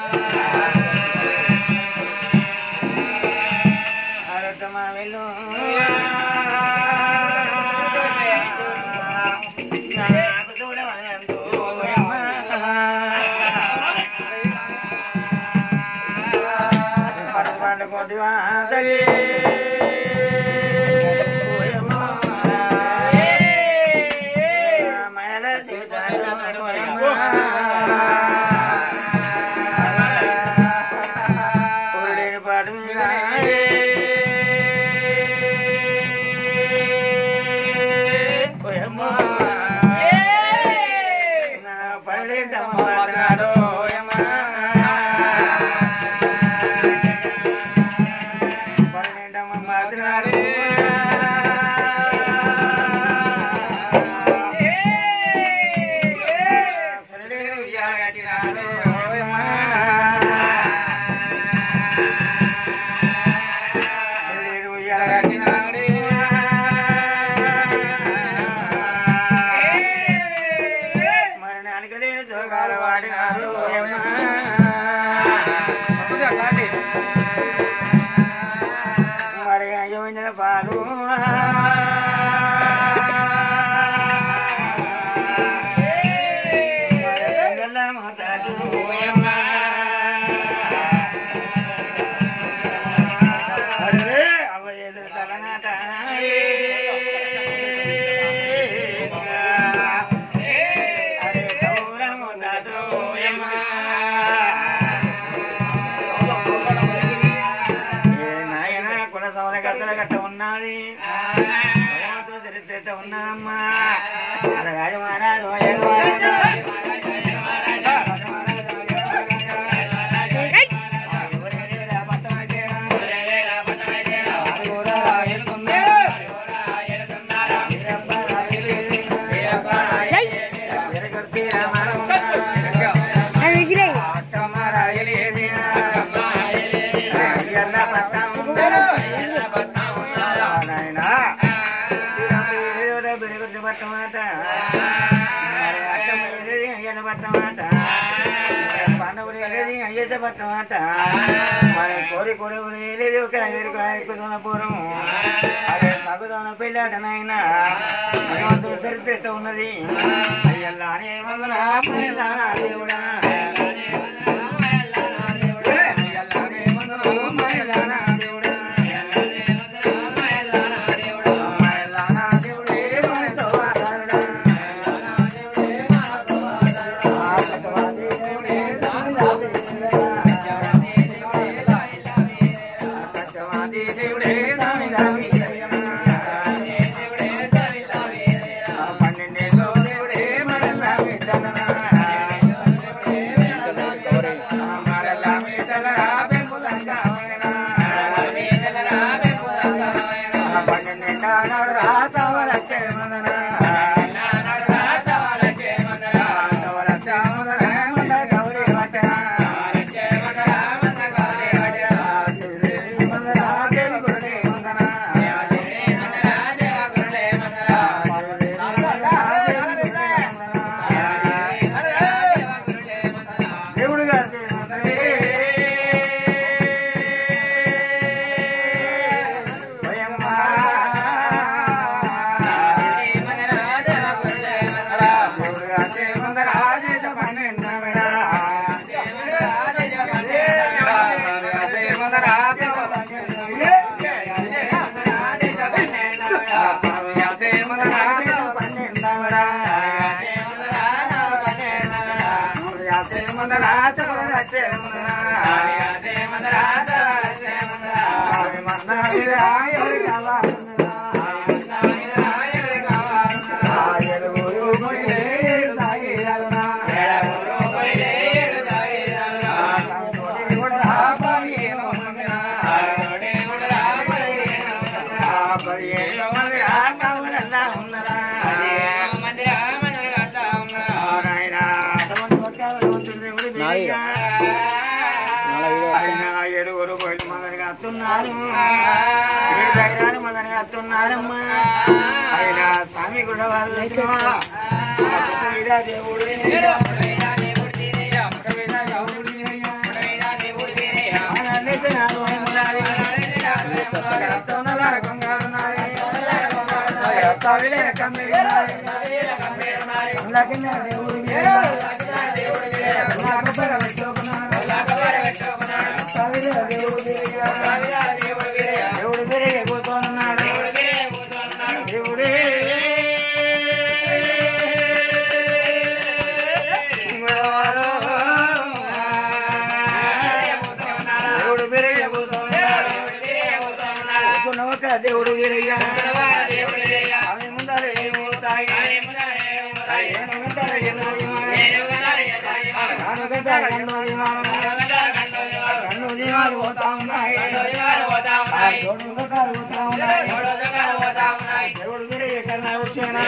स्वामी गुणवाल దేవుడు దేవుడు వీరయ్య కన్ను జీవాలు పోతా ఉన్నాయి దేవుడు వీరయ్య కన్నా వచ్చానా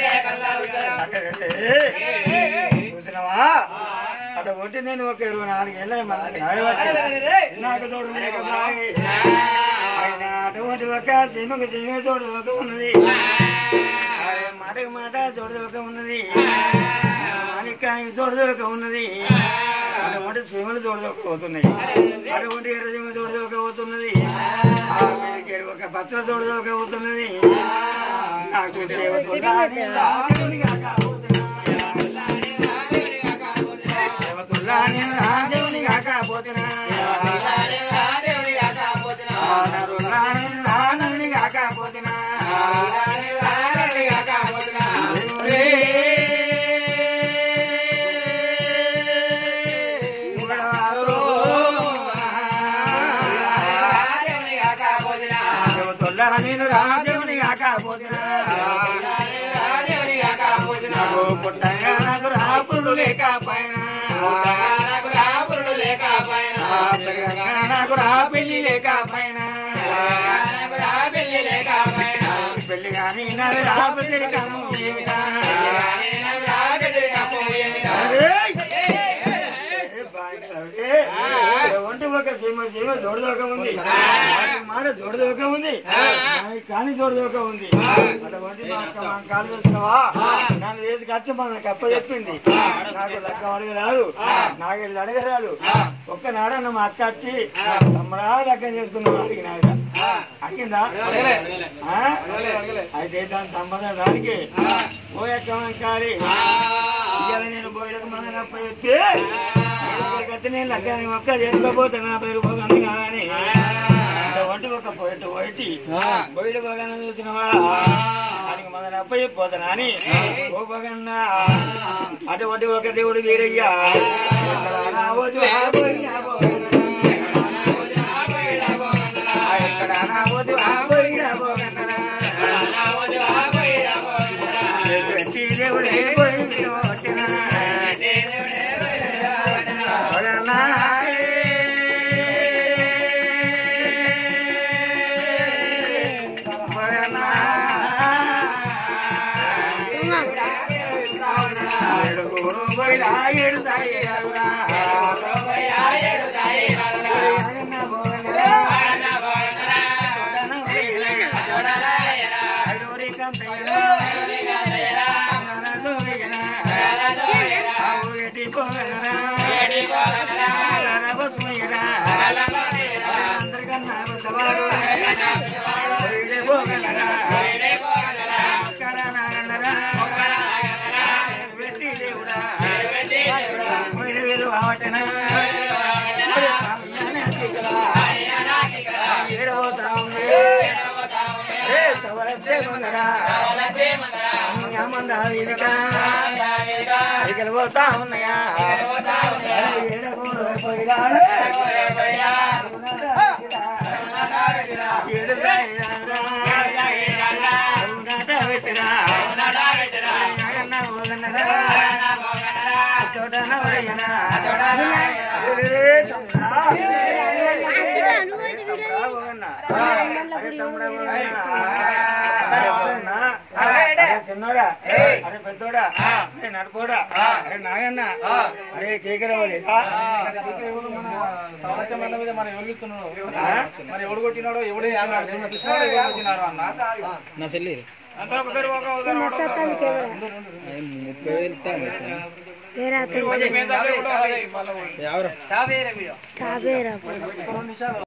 చూసినవా అటు ఒకటి నేను ఒక 24 ఏళ్ళ నాకు తోడు ఆయన అటువంటి ఒక సీమకు సీమే తోడు ఒక ఉన్నది మాటకు మాట తోడు ఒక ఉన్నది మాణిక్యానికి తోడు ఒక ఉన్నది అటువంటి సీమలు తోడు ఒక పోతున్నాయి అటువంటి ఎర్రసీమ తోడు ఒక పోతున్నది ఒక పత్ర తోడు ఒక పోతున్నది నాకు దేవుని కాకపోతున్నా కాకపోతున్నా నేను రాదేవుని కాకపోతున్నా పుట్టంగా నాకు రాపుడు లేకపోయినా నాకు రా పెళ్లి లేకపోయినా పెళ్లి కానీ నాకు రా పెళ్లి కాము ఏమిటా ఒంటి ఒక సీమ జోడదోక ఉంది మాట జోడదోక ఉంది కానీ జోడదోక ఉంది అటువంటి కాలు చూసినవా నన్ను వేసి ఖర్చు మనకు అప్ప చెప్పింది నాకు లెక్క అడగ రాదు నాకు వెళ్ళి అడగరాదు ఒక్కనాడన్న మా అక్క వచ్చి తమ్ముడా లెక్క చేసుకున్నాం అడిగిన అడిగిందా అయితే దాని సంబంధం దానికి పోయక్కమని కాలి ఇవాళ నేను పోయకు మన అప్ప చెప్పి నేను లగ్గాన్ని ఒక్క చేసుకోపోతే నా పేరు పోగంది కానీ వంటి ఒక పోయిట్టు పోయిటి బయట పోగానే చూసినవా దానికి మన అప్ప చెప్పిపోతానా అని పోగన్నా అటువంటి ఒక దేవుడు వీరయ్యా ఎక్కడ నాబోదు దేవుడే పోతా ఉన్నాయా చిన్నోడా అరే పెద్దోడా అరే నడుపోడా అరే నాగన్న అరే కేకరవాలి సంవత్సరం మీద మనం ఎవరిస్తున్నాడు మరి ఎవడు కొట్టినాడో ఎవడే కొట్టినారో అన్న నా చెల్లి 30,000